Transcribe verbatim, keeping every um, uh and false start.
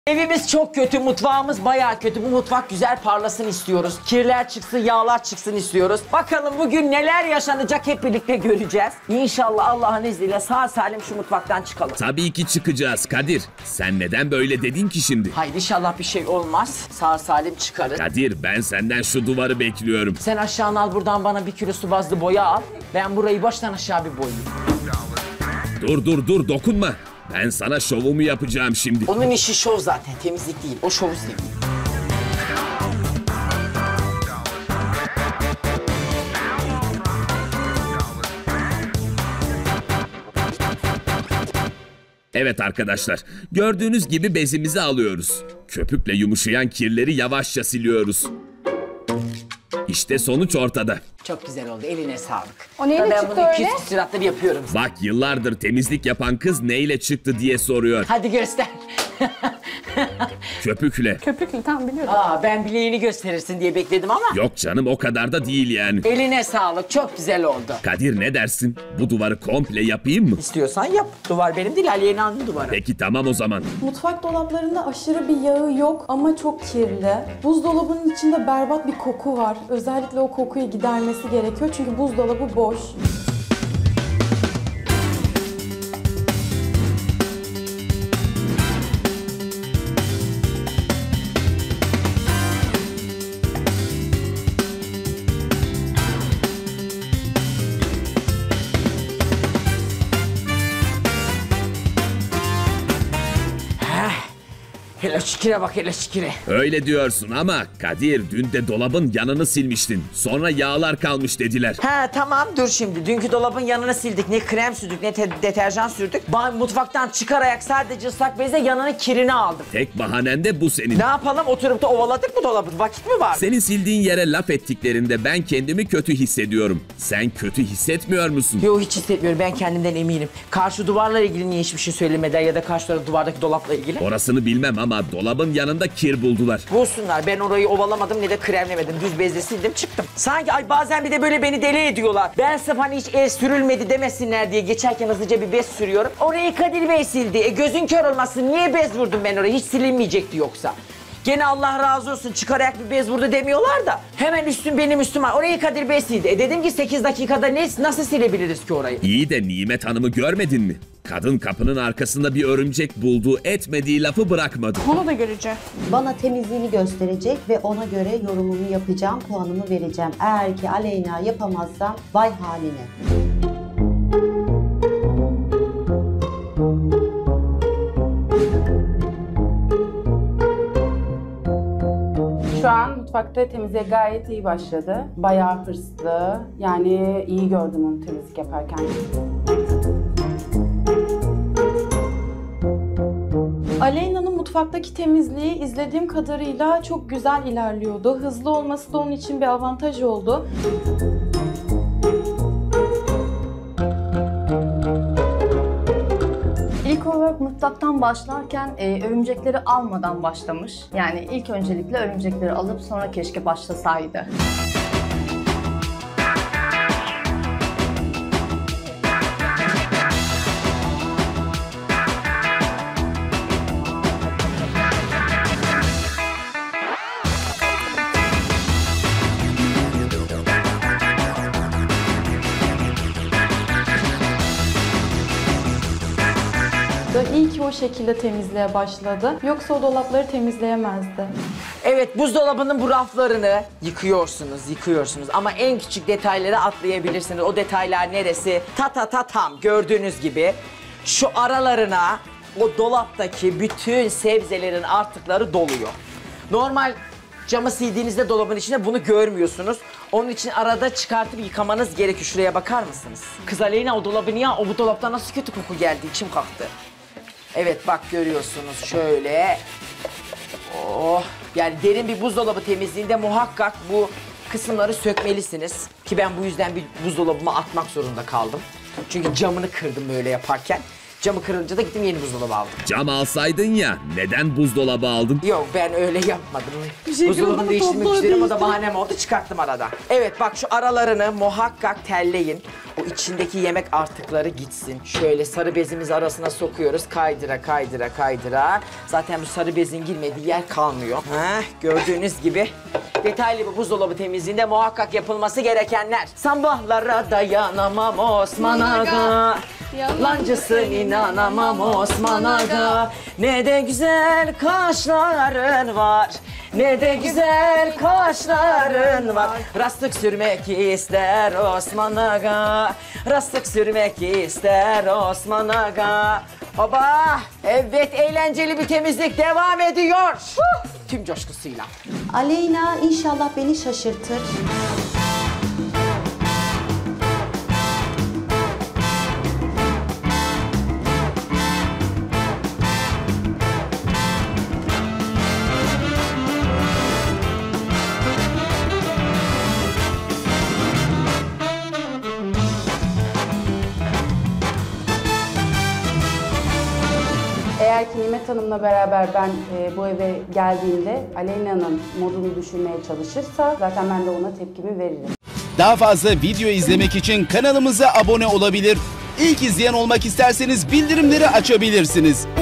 Evimiz çok kötü, mutfağımız bayağı kötü. Bu mutfak güzel parlasın istiyoruz. Kirler çıksın, yağlar çıksın istiyoruz. Bakalım bugün neler yaşanacak hep birlikte göreceğiz. İnşallah Allah'ın izniyle sağ salim şu mutfaktan çıkalım. Tabii ki çıkacağız Kadir. Sen neden böyle dedin ki şimdi? Hayır inşallah bir şey olmaz. Sağ salim çıkarız. Kadir, ben senden şu duvarı bekliyorum. Sen aşağına al buradan bana bir kilo su bazlı boya al. Ben burayı baştan aşağı bir boyayayım. Dur dur dur, dokunma. Ben sana şovumu yapacağım şimdi. Onun işi şov zaten, temizlik değil. O şovu seviyor. Evet arkadaşlar, gördüğünüz gibi bezimizi alıyoruz. Köpükle yumuşayan kirleri yavaşça siliyoruz. İşte sonuç ortada. Çok güzel oldu, eline sağlık. O neyle ben çıktı bunu öyle? iki yüz küsuratlı yapıyorum. Bak, yıllardır temizlik yapan kız neyle çıktı diye soruyor. Hadi göster. Köpükle. Köpüklü tam biliyorum. Aa, ben bileğini gösterirsin diye bekledim ama. Yok canım, o kadar da değil yani. Eline sağlık, çok güzel oldu. Kadir, ne dersin? Bu duvarı komple yapayım mı? İstiyorsan yap. Duvar benim değil, Aliye İnan'ın duvarı. Peki tamam o zaman. Mutfak dolaplarında aşırı bir yağı yok ama çok kirli. Buzdolabının içinde berbat bir koku var. Özellikle o kokuyu gidermesi gerekiyor çünkü buzdolabı boş. Hele şüküre bak, hele şüküre. Öyle diyorsun ama Kadir, dün de dolabın yanını silmiştin. Sonra yağlar kalmış dediler. He tamam, dur şimdi. Dünkü dolabın yanını sildik. Ne krem sürdük ne deterjan sürdük. Ba mutfaktan çıkararak sadece ıslak bezle yanının kirini aldım. Tek bahanen de bu senin. Ne yapalım, oturup da ovaladık mı dolabı? Vakit mi var? Senin sildiğin yere laf ettiklerinde ben kendimi kötü hissediyorum. Sen kötü hissetmiyor musun? Yok, hiç hissetmiyorum, ben kendimden eminim. Karşı duvarla ilgili niye hiçbir şey söylemeden ya da karşı duvardaki dolapla ilgili? Orasını bilmem ama dolabın yanında kir buldular. Bulsunlar, ben orayı ovalamadım ne de kremlemedim. Düz bezle sildim çıktım. Sanki ay bazen bir de böyle beni deli ediyorlar. Ben sırf hani hiç el sürülmedi demesinler diye geçerken hızlıca bir bez sürüyorum. Orayı Kadir Bey sildi. E, gözün kör olmasın, niye bez vurdum ben oraya? Hiç silinmeyecekti yoksa. Gene Allah razı olsun çıkararak bir bez vurdu demiyorlar da hemen üstüm benim üstüm var. Orayı Kadir Bey sildi. E dedim ki sekiz dakikada ne, nasıl silebiliriz ki orayı? İyi de Nimet Hanım'ı görmedin mi? Kadın kapının arkasında bir örümcek bulduğu, etmediği lafı bırakmadı. Onu da göreceğim. Bana temizliğini gösterecek ve ona göre yorumumu yapacağım, puanımı vereceğim. Eğer ki Aleyna yapamazsam vay haline. Şu an mutfakta temizliğe gayet iyi başladı. Bayağı hırslı. Yani iyi gördüm onu temizlik yaparken. Aleyna'nın mutfaktaki temizliği izlediğim kadarıyla çok güzel ilerliyordu. Hızlı olması da onun için bir avantaj oldu. İlk olarak mutfaktan başlarken e, örümcekleri almadan başlamış. Yani ilk öncelikle örümcekleri alıp sonra keşke başlasaydı. İyi ki o şekilde temizliğe başladı. Yoksa o dolapları temizleyemezdi. Evet, buzdolabının bu raflarını yıkıyorsunuz, yıkıyorsunuz ama en küçük detayları atlayabilirsiniz. O detaylar neresi? Ta ta ta tam gördüğünüz gibi şu aralarına o dolaptaki bütün sebzelerin artıkları doluyor. Normal camı sildiğinizde dolabın içinde bunu görmüyorsunuz. Onun için arada çıkartıp yıkamanız gerekiyor. Şuraya bakar mısınız? Kız Aleyna, o dolabı niye? O bu dolaptan nasıl kötü koku geldi? İçim kalktı. Evet bak, görüyorsunuz şöyle. Oh, yani derin bir buzdolabı temizliğinde muhakkak bu kısımları sökmelisiniz. Ki ben bu yüzden bir buzdolabıma atmak zorunda kaldım. Çünkü camını kırdım böyle yaparken. Camı kırılınca da gittim yeni buzdolabı aldım. Cam alsaydın ya, neden buzdolabı aldın? Yok ben öyle yapmadım. Teşekkür Buzdolabını ederim, değiştirmek toplu istedim o da değiştirdim. bahanem oldu çıkarttım arada. Evet bak şu aralarını muhakkak telleyin. O içindeki yemek artıkları gitsin. Şöyle sarı bezimizi arasına sokuyoruz. Kaydıra kaydıra kaydıra. Zaten bu sarı bezin girmediği yer kalmıyor. Heh, gördüğünüz gibi detaylı bir buzdolabı temizliğinde muhakkak yapılması gerekenler. Sabahlara dayanamam Osman Aga. Yalancısın inanamam Osman Aga. Ne de güzel kaşların var. Ne de güzel kaşların var. Rastlık sürmek ister Osman Aga. Rastlık sürmek ister Osman Aga. Hoba! Evet eğlenceli bir temizlik devam ediyor. Tüm coşkusuyla. Aleyna inşallah beni şaşırtır. Eğer ki Nimet Hanım'la beraber ben e, bu eve geldiğimde Aleyna'nın modunu düşürmeye çalışırsa zaten ben de ona tepkimi veririm. Daha fazla video izlemek için kanalımıza abone olabilir. İlk izleyen olmak isterseniz bildirimleri açabilirsiniz.